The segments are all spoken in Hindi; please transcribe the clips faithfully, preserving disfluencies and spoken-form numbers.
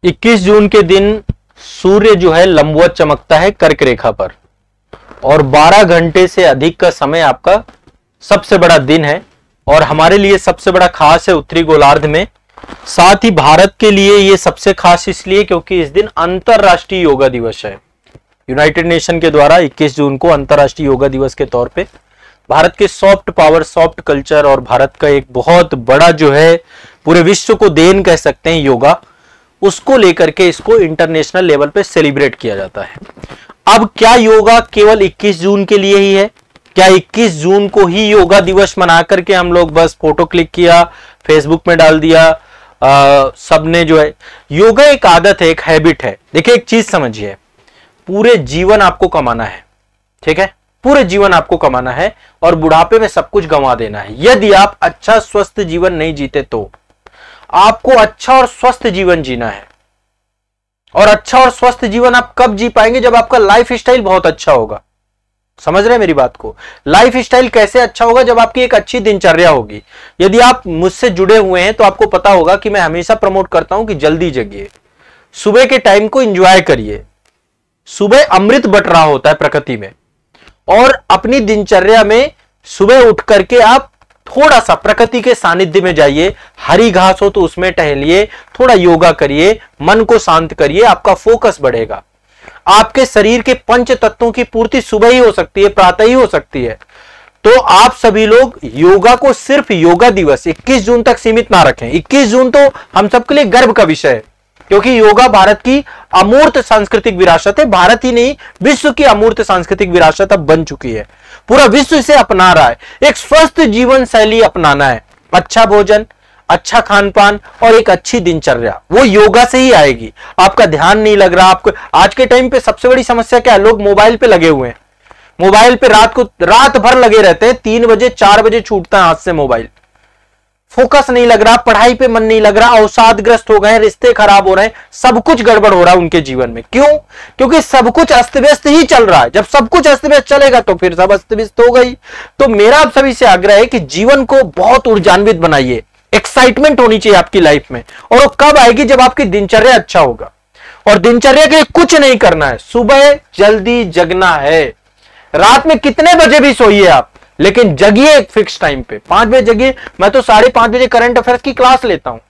इक्कीस जून के दिन सूर्य जो है लंबवत चमकता है कर्क रेखा पर और बारह घंटे से अधिक का समय आपका सबसे बड़ा दिन है और हमारे लिए सबसे बड़ा खास है उत्तरी गोलार्ध में। साथ ही भारत के लिए यह सबसे खास इसलिए क्योंकि इस दिन अंतरराष्ट्रीय योगा दिवस है। यूनाइटेड नेशन के द्वारा इक्कीस जून को अंतरराष्ट्रीय योगा दिवस के तौर पे भारत के सॉफ्ट पावर, सॉफ्ट कल्चर और भारत का एक बहुत बड़ा जो है पूरे विश्व को देन कह सकते हैं योगा, उसको लेकर के इसको इंटरनेशनल लेवल पे सेलिब्रेट किया जाता है। अब क्या योगा केवल इक्कीस जून के लिए ही है? क्या इक्कीस जून को ही योगा दिवस मना करके हम लोग बस फोटो क्लिक किया, फेसबुक में डाल दिया, आ, सबने जो है? योगा एक आदत है, एक हैबिट है। देखिए एक चीज समझिए, पूरे जीवन आपको कमाना है, ठीक है? पूरे जीवन आपको कमाना है और बुढ़ापे में सब कुछ गंवा देना है। यदि आप अच्छा स्वस्थ जीवन नहीं जीते तो आपको अच्छा और स्वस्थ जीवन जीना है। और अच्छा और स्वस्थ जीवन आप कब जी पाएंगे? जब आपका लाइफ स्टाइल बहुत अच्छा होगा। समझ रहे हैं मेरी बात को? लाइफ स्टाइल कैसे अच्छा होगा? जब आपकी एक अच्छी दिनचर्या होगी। यदि आप मुझसे जुड़े हुए हैं तो आपको पता होगा कि मैं हमेशा प्रमोट करता हूं कि जल्दी जगिए, सुबह के टाइम को एंजॉय करिए। सुबह अमृत बट रहा होता है प्रकृति में और अपनी दिनचर्या में सुबह उठ करके आप थोड़ा सा प्रकृति के सानिध्य में जाइए। हरी घास हो तो उसमें टहलिए, थोड़ा योगा करिए, मन को शांत करिए, आपका फोकस बढ़ेगा। आपके शरीर के पंच तत्वों की पूर्ति सुबह ही हो सकती है, प्रातः ही हो सकती है। तो आप सभी लोग योगा को सिर्फ योगा दिवस इक्कीस जून तक सीमित ना रखें। इक्कीस जून तो हम सबके लिए गर्व का विषय है क्योंकि योगा भारत की अमूर्त सांस्कृतिक विरासत है। भारत ही नहीं, विश्व की अमूर्त सांस्कृतिक विरासत अब बन चुकी है। पूरा विश्व इसे अपना रहा है। एक स्वस्थ जीवन शैली अपनाना है, अच्छा भोजन, अच्छा खान पान और एक अच्छी दिनचर्या, वो योगा से ही आएगी। आपका ध्यान नहीं लग रहा। आपको आज के टाइम पे सबसे बड़ी समस्या क्या है? लोग मोबाइल पे लगे हुए हैं। मोबाइल पे रात को रात भर लगे रहते हैं, तीन बजे चार बजे छूटता है हाथ से मोबाइल। फोकस नहीं लग रहा, पढ़ाई पे मन नहीं लग रहा, अवसादग्रस्त हो गए, रिश्ते खराब हो रहे हैं, सब कुछ गड़बड़ हो रहा है उनके जीवन में। क्यों? क्योंकि सब कुछ अस्त व्यस्त ही चल रहा है। जब सब कुछ अस्त व्यस्त चलेगा तो फिर सब अस्त व्यस्त हो गई। तो मेरा आप सभी से आग्रह है कि जीवन को बहुत ऊर्जान्वित बनाइए। एक्साइटमेंट होनी चाहिए आपकी लाइफ में और वो कब आएगी? जब आपकी दिनचर्या अच्छा होगा। और दिनचर्या के लिए कुछ नहीं करना है, सुबह जल्दी जगना है। रात में कितने बजे भी सोइए आप, लेकिन जगिए एक फिक्स टाइम पे। पांच बजे जगिए। मैं तो साढ़े पांच बजे करंट अफेयर्स की क्लास लेता हूं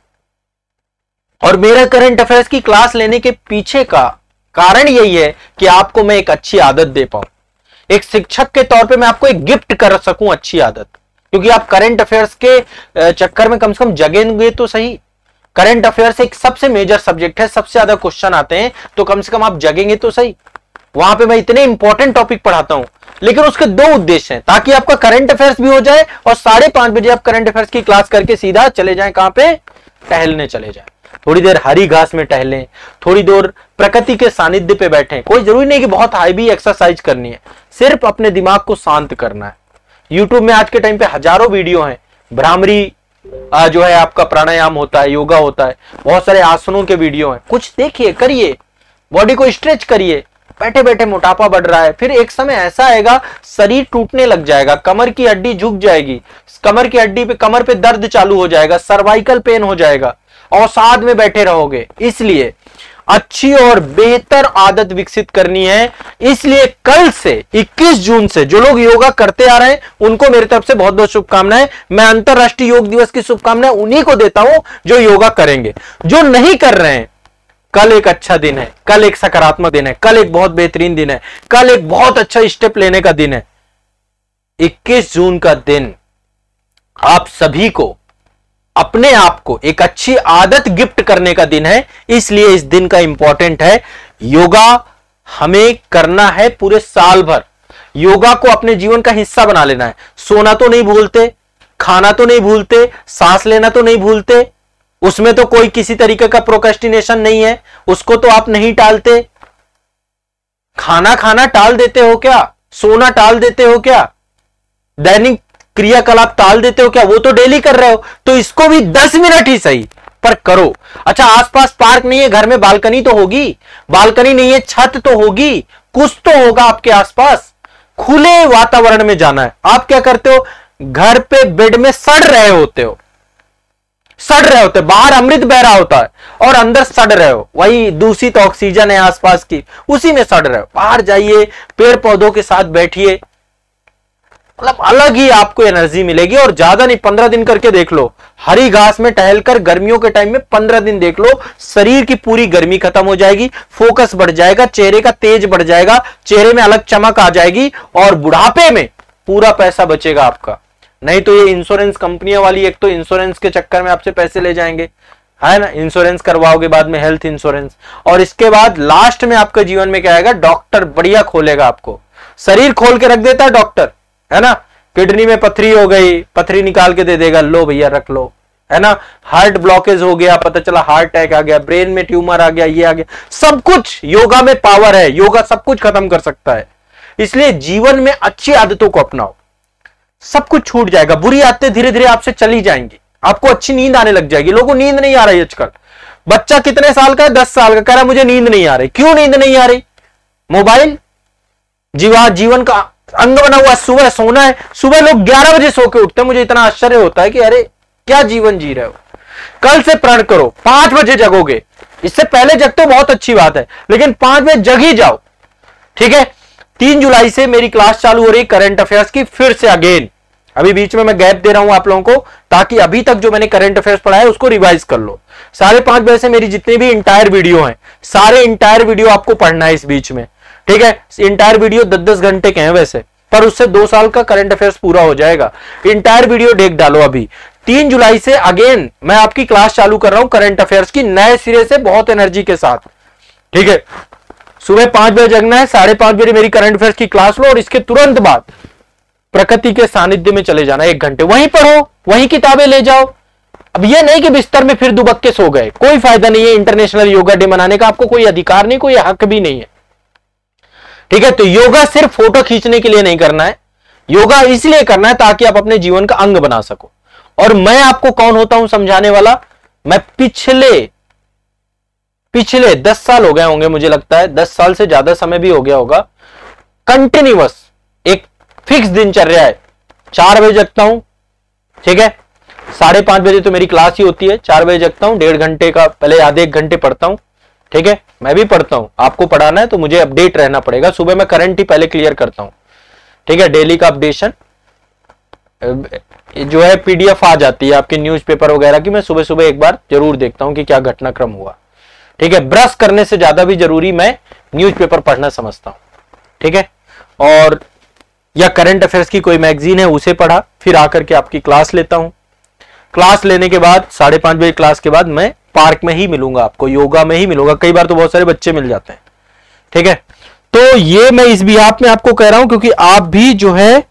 और मेरा करंट अफेयर्स की क्लास लेने के पीछे का कारण यही है कि आपको मैं एक अच्छी आदत दे पाऊं। एक शिक्षक के तौर पे मैं आपको एक गिफ्ट कर सकूं अच्छी आदत, क्योंकि आप करंट अफेयर्स के चक्कर में कम से कम जगेंगे तो सही। करंट अफेयर्स एक सबसे मेजर सब्जेक्ट है, सबसे ज्यादा क्वेश्चन आते हैं, तो कम से कम आप जगेंगे तो सही। वहां पे मैं इतने इंपॉर्टेंट टॉपिक पढ़ाता हूं, लेकिन उसके दो उद्देश्य हैं, ताकि आपका करंट अफेयर्स भी हो जाए और साढ़े पांच बजे आप करंट अफेयर्स की क्लास करके सीधा चले जाएं। कहां पे? टहलने चले जाएं। थोड़ी देर हरी घास में टहलें, थोड़ी देर प्रकृति के सानिध्य पे बैठें। कोई जरूरी नहीं कि बहुत हाई भी एक्सरसाइज करनी है, सिर्फ अपने दिमाग को शांत करना है। यूट्यूब में आज के टाइम पे हजारों वीडियो हैं। भ्रामरी जो है आपका प्राणायाम होता है, योगा होता है, बहुत सारे आसनों के वीडियो हैं। कुछ देखिए, करिए, बॉडी को स्ट्रेच करिए। बैठे बैठे मोटापा बढ़ रहा है, फिर एक समय ऐसा आएगा शरीर टूटने लग जाएगा, कमर की हड्डी झुक जाएगी, कमर की हड्डी पे कमर पे दर्द चालू हो जाएगा, सर्वाइकल पेन हो जाएगा, अवसाद में बैठे रहोगे। इसलिए अच्छी और बेहतर आदत विकसित करनी है। इसलिए कल से इक्कीस जून से जो लोग योगा करते आ रहे हैं उनको मेरी तरफ से बहुत बहुत शुभकामनाएं। मैं अंतरराष्ट्रीय योग दिवस की शुभकामनाएं उन्हीं को देता हूं जो योगा करेंगे। जो नहीं कर रहे हैं, कल एक अच्छा दिन है, कल एक सकारात्मक दिन है, कल एक बहुत बेहतरीन दिन है, कल एक बहुत अच्छा स्टेप लेने का दिन है। इक्कीस जून का दिन आप सभी को अपने आप को एक अच्छी आदत गिफ्ट करने का दिन है। इसलिए इस दिन का इंपॉर्टेंट है। योगा हमें करना है पूरे साल भर। योगा को अपने जीवन का हिस्सा बना लेना है। सोना तो नहीं भूलते, खाना तो नहीं भूलते, सांस लेना तो नहीं भूलते, उसमें तो कोई किसी तरीके का प्रोक्रेस्टिनेशन नहीं है, उसको तो आप नहीं टालते। खाना खाना टाल देते हो क्या? सोना टाल देते हो क्या? दैनिक क्रियाकलाप टाल देते हो क्या? वो तो डेली कर रहे हो, तो इसको भी दस मिनट ही सही पर करो। अच्छा, आसपास पार्क नहीं है, घर में बालकनी तो होगी, बालकनी नहीं है छत तो होगी, कुछ तो होगा आपके आसपास। खुले वातावरण में जाना है। आप क्या करते हो? घर पे बेड में सड़ रहे होते हो, सड़ रहे होते, बाहर अमृत बह रहा होता है और अंदर सड़ रहे हो, वही दूषित ऑक्सीजन है आसपास की, उसी में सड़ रहे हो। बाहर जाइए, पेड़ पौधों के साथ बैठिए, मतलब अलग ही आपको एनर्जी मिलेगी। और ज्यादा नहीं, पंद्रह दिन करके देख लो, हरी घास में टहलकर गर्मियों के टाइम में पंद्रह दिन देख लो, शरीर की पूरी गर्मी खत्म हो जाएगी, फोकस बढ़ जाएगा, चेहरे का तेज बढ़ जाएगा, चेहरे में अलग चमक आ जाएगी और बुढ़ापे में पूरा पैसा बचेगा आपका। नहीं तो ये इंश्योरेंस कंपनियां वाली, एक तो इंश्योरेंस के चक्कर में आपसे पैसे ले जाएंगे, है ना, इंश्योरेंस करवाओगे बाद में हेल्थ इंश्योरेंस, और इसके बाद लास्ट में आपके जीवन में क्या आएगा, डॉक्टर बढ़िया खोलेगा आपको, शरीर खोल के रख देता है डॉक्टर, है ना। किडनी में पथरी हो गई, पथरी निकाल के दे देगा, लो भैया रख लो, है ना। हार्ट ब्लॉकेज हो गया, पता चला हार्ट अटैक आ गया, ब्रेन में ट्यूमर आ गया, ये आ गया, सब कुछ योगा में पावर है, योगा सब कुछ खत्म कर सकता है। इसलिए जीवन में अच्छी आदतों को अपनाओ, सब कुछ छूट जाएगा, बुरी आदतें धीरे धीरे आपसे चली जाएंगी, आपको अच्छी नींद आने लग जाएगी। लोगों को नींद नहीं आ रही आजकल, बच्चा कितने साल का है, दस साल का, कह रहा है मुझे नींद नहीं आ रही। क्यों नींद नहीं आ रही? मोबाइल जीवा जीवन का अंग बना हुआ, सुबह सोना है, सुबह लोग ग्यारह बजे सो के उठते हैं, मुझे इतना आश्चर्य होता है कि अरे क्या जीवन जी रहे हो। कल से प्रण करो, पांच बजे जगोगे, इससे पहले जगते हो बहुत अच्छी बात है, लेकिन पांच बजे जग ही जाओ, ठीक है। तीन जुलाई से मेरी क्लास चालू हो रही करंट अफेयर्स की, फिर से अगेन, अभी बीच में मैं गैप दे रहा हूं आप लोगों को, ताकि अभी तक जो मैंने करंट अफेयर्स पढ़ा है उसको रिवाइज कर लो। साढ़े पांच बजे से मेरी जितने भी इंटायर वीडियो हैं, सारे इंटायर वीडियो आपको पढ़ना है इस बीच में, ठीक है। इंटायर वीडियो दस दस घंटे के हैं वैसे, पर उससे दो साल का करंट अफेयर्स पूरा हो जाएगा। इंटायर वीडियो देख डालो अभी। तीन जुलाई से अगेन मैं आपकी क्लास चालू कर रहा हूं करंट अफेयर्स की, नए सिरे से, बहुत एनर्जी के साथ, ठीक है। सुबह पांच बजे जगना है, साढ़े पांच बजे मेरी करंट अफेयर्स की क्लास लो, और इसके तुरंत बाद प्रकृति के सानिध्य में चले जाना, एक घंटे वहीं पढ़ो, वहीं किताबें ले जाओ। अब ये नहीं कि बिस्तर में फिर दुबक के सो गए, कोई फायदा नहीं है। इंटरनेशनल योगा डे मनाने का आपको कोई अधिकार नहीं, कोई हक भी नहीं है, ठीक है। तो योगा सिर्फ फोटो खींचने के लिए नहीं करना है, योगा इसलिए करना है ताकि आप अपने जीवन का अंग बना सको। और मैं आपको कौन होता हूं समझाने वाला? मैं पिछले पिछले दस साल हो गए होंगे, मुझे लगता है दस साल से ज्यादा समय भी हो गया होगा, कंटिन्यूअस एक फिक्स दिनचर्या है। चार बजे जगता हूं, ठीक है, साढ़े पांच बजे तो मेरी क्लास ही होती है, चार बजे जगता हूं, डेढ़ घंटे का, पहले आधे एक घंटे पढ़ता हूं, ठीक है। मैं भी पढ़ता हूं, आपको पढ़ाना है तो मुझे अपडेट रहना पड़ेगा। सुबह मैं करंट ही पहले क्लियर करता हूं, ठीक है। डेली का अपडेशन जो है पीडीएफ आ जाती है आपके न्यूज़पेपर वगैरह की, मैं सुबह सुबह एक बार जरूर देखता हूं कि क्या घटनाक्रम हुआ, ठीक है। ब्रश करने से ज्यादा भी जरूरी मैं न्यूज़पेपर पढ़ना समझता हूं, ठीक है। और या करंट अफेयर्स की कोई मैगजीन है उसे पढ़ा, फिर आकर के आपकी क्लास लेता हूं। क्लास लेने के बाद साढ़े पांच बजे क्लास के बाद मैं पार्क में ही मिलूंगा आपको, योगा में ही मिलूंगा, कई बार तो बहुत सारे बच्चे मिल जाते हैं, ठीक है। तो ये मैं इस बिहाफ में आपको कह रहा हूं क्योंकि आप भी जो है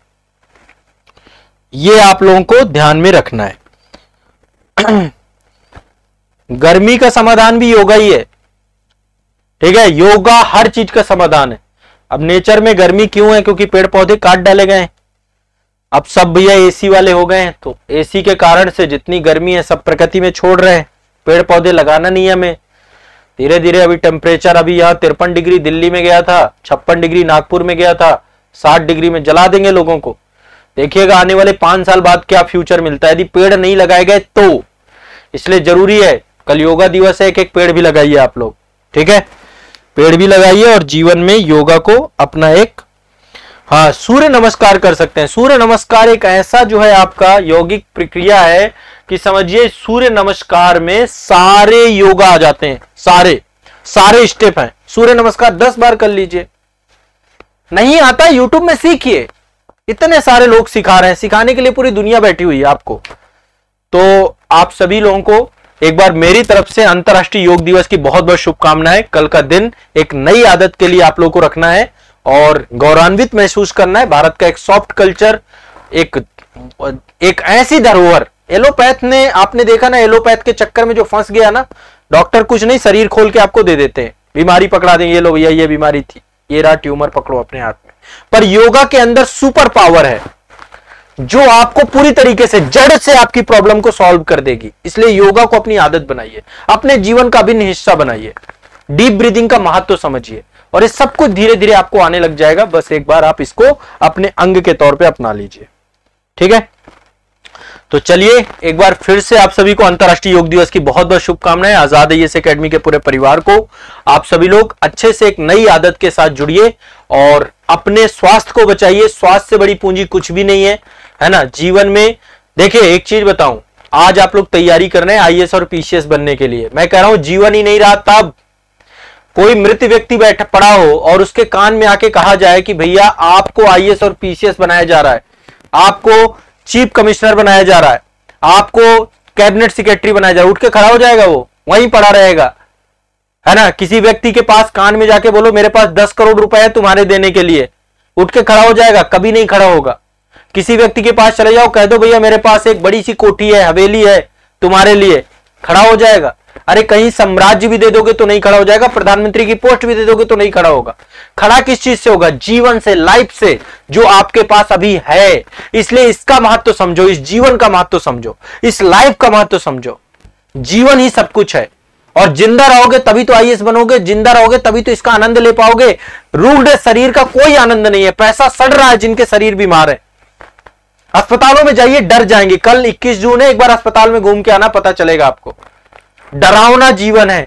ये आप लोगों को ध्यान में रखना है। गर्मी का समाधान भी योगा ही है, ठीक है। योगा हर चीज का समाधान है। अब नेचर में गर्मी क्यों है? क्योंकि पेड़ पौधे काट डाले गए हैं। अब सब भैया एसी वाले हो गए हैं, तो एसी के कारण से जितनी गर्मी है सब प्रकृति में छोड़ रहे हैं, पेड़ पौधे लगाना नहीं है हमें। धीरे धीरे अभी टेम्परेचर, अभी यहाँ तिरपन डिग्री दिल्ली में गया था, छप्पन डिग्री नागपुर में गया था, साठ डिग्री में जला देंगे लोगों को। देखिएगा आने वाले पांच साल बाद क्या फ्यूचर मिलता है यदि पेड़ नहीं लगाए गए तो। इसलिए जरूरी है, कल योगा दिवस है, एक एक पेड़ भी लगाइए आप लोग, ठीक है। पेड़ भी लगाइए और जीवन में योगा को अपना एक, हाँ, सूर्य नमस्कार कर सकते हैं। सूर्य नमस्कार एक ऐसा जो है आपका यौगिक प्रक्रिया है कि समझिए सूर्य नमस्कार में सारे योगा आ जाते हैं, सारे सारे स्टेप हैं। सूर्य नमस्कार दस बार कर लीजिए, नहीं आता यूट्यूब में सीखिए, इतने सारे लोग सिखा रहे हैं, सिखाने के लिए पूरी दुनिया बैठी हुई है आपको। तो आप सभी लोगों को एक बार मेरी तरफ से अंतर्राष्ट्रीय योग दिवस की बहुत बहुत शुभकामनाएं। कल का दिन एक नई आदत के लिए आप लोगों को रखना है और गौरवान्वित महसूस करना है। भारत का एक सॉफ्ट कल्चर, एक एक ऐसी धरोहर, एलोपैथ ने, आपने देखा ना, एलोपैथ के चक्कर में जो फंस गया ना, डॉक्टर कुछ नहीं शरीर खोल के आपको दे देते हैं, बीमारी पकड़ा देंगे, ये लो भैया ये बीमारी थी, ये रहा ट्यूमर, पकड़ो अपने हाथ में। पर योगा के अंदर सुपर पावर है जो आपको पूरी तरीके से जड़ से आपकी प्रॉब्लम को सॉल्व कर देगी। इसलिए योगा को अपनी आदत बनाइए, अपने जीवन का अभिन्न हिस्सा बनाइए, डीप ब्रीदिंग का महत्व समझिए और ये सब कुछ धीरे धीरे आपको आने लग जाएगा। बस एक बार आप इसको अपने अंग के तौर पे अपना लीजिए, ठीक है। तो चलिए एक बार फिर से आप सभी को अंतर्राष्ट्रीय योग दिवस की बहुत बहुत शुभकामनाएं। आजाद आईएएस एकेडमी के पूरे परिवार को आप सभी लोग अच्छे से एक नई आदत के साथ जुड़िए और अपने स्वास्थ्य को बचाइए। स्वास्थ्य से बड़ी पूंजी कुछ भी नहीं है, है ना। जीवन में देखिए एक चीज बताऊं, आज आप लोग तैयारी कर रहे हैं आईएएस और पीसीएस बनने के लिए। मैं कह रहा हूं जीवन ही नहीं रहा तब कोई मृत व्यक्ति बैठा पड़ा हो और उसके कान में आके कहा जाए कि भैया आपको आईएएस और पीसीएस बनाया जा रहा है, आपको चीफ कमिश्नर बनाया जा रहा है, आपको कैबिनेट सेक्रेटरी बनाया जा रहा है, उठ के खड़ा हो जाएगा? वो वहीं पड़ा रहेगा, है ना। किसी व्यक्ति के पास कान में जाके बोलो मेरे पास दस करोड़ रुपए है तुम्हारे देने के लिए, उठ के खड़ा हो जाएगा? कभी नहीं खड़ा होगा। किसी व्यक्ति के पास चले जाओ, कह दो भैया मेरे पास एक बड़ी सी कोठी है, हवेली है तुम्हारे लिए, खड़ा हो जाएगा? अरे कहीं साम्राज्य भी दे दोगे तो नहीं खड़ा हो जाएगा, प्रधानमंत्री की पोस्ट भी दे दोगे तो नहीं खड़ा होगा। खड़ा किस चीज से होगा? जीवन से, लाइफ से, जो आपके पास अभी है। इसलिए इसका महत्व समझो, इस जीवन का महत्व समझो, इस लाइफ का महत्व समझो। जीवन ही सब कुछ है और जिंदा रहोगे तभी तो आईएएस बनोगे, जिंदा रहोगे तभी तो इसका आनंद ले पाओगे। रूढ़ शरीर का कोई आनंद नहीं है। पैसा सड़ रहा है जिनके शरीर बीमार है, अस्पतालों में जाइए डर जाएंगे। कल इक्कीस जून है, एक बार अस्पताल में घूम के आना, पता चलेगा आपको। डरावना जीवन है।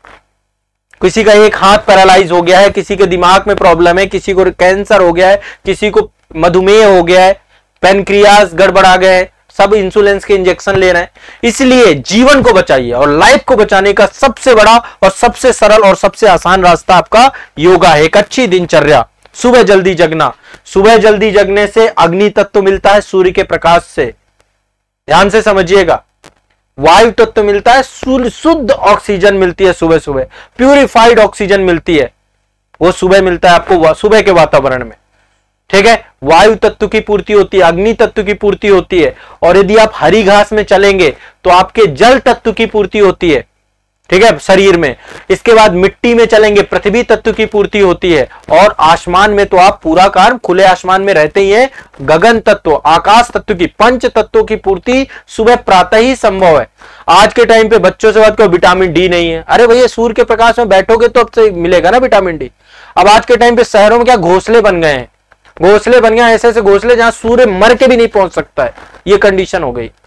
किसी का एक हाथ पैरालाइज हो गया है, किसी के दिमाग में प्रॉब्लम है, किसी को कैंसर हो गया है, किसी को मधुमेह हो गया है, पेनक्रियास गड़बड़ा गए हैं, सब इंसुलिन के इंजेक्शन ले रहे हैं। इसलिए जीवन को बचाइए और लाइफ को बचाने का सबसे बड़ा और सबसे सरल और सबसे आसान रास्ता आपका योगा है। एक अच्छी दिनचर्या, सुबह जल्दी जगना। सुबह जल्दी जगने से अग्नि तत्व मिलता है सूर्य के प्रकाश से, ध्यान से समझिएगा। वायु तत्व मिलता है, शुद्ध ऑक्सीजन मिलती है सुबह सुबह, प्यूरिफाइड ऑक्सीजन मिलती है, वो सुबह मिलता है आपको सुबह के वातावरण में, ठीक है। वायु तत्व की पूर्ति होती है, अग्नि तत्व की पूर्ति होती है, और यदि आप हरी घास में चलेंगे तो आपके जल तत्व की पूर्ति होती है, ठीक है, शरीर में। इसके बाद मिट्टी में चलेंगे, पृथ्वी तत्व की पूर्ति होती है, और आसमान में तो आप पूरा काल खुले आसमान में रहते ही हैं, गगन तत्व, आकाश तत्व की, पंच तत्वों की पूर्ति सुबह प्रातः ही संभव है। आज के टाइम पे बच्चों से बात करो विटामिन डी नहीं है, अरे भैया सूर्य के प्रकाश में बैठोगे तो अब से मिलेगा ना विटामिन डी। अब आज के टाइम पे शहरों में क्या घोंसले बन गए हैं, घोंसले बन गए ऐसे ऐसे घोंसले जहां सूर्य मर के भी नहीं पहुंच सकता है, ये कंडीशन हो गई,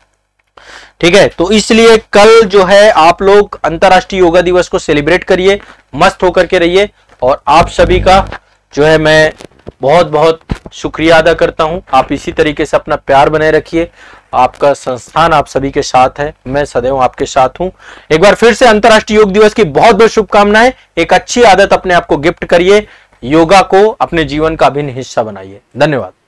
ठीक है। तो इसलिए कल जो है आप लोग अंतर्राष्ट्रीय योगा दिवस को सेलिब्रेट करिए, मस्त होकर के रहिए, और आप सभी का जो है मैं बहुत बहुत शुक्रिया अदा करता हूं। आप इसी तरीके से अपना प्यार बनाए रखिए, आपका संस्थान आप सभी के साथ है, मैं सदैव आपके साथ हूं। एक बार फिर से अंतर्राष्ट्रीय योग दिवस की बहुत बहुत शुभकामनाएं। एक अच्छी आदत अपने आप को गिफ्ट करिए, योगा को अपने जीवन का अभिन्न हिस्सा बनाइए। धन्यवाद।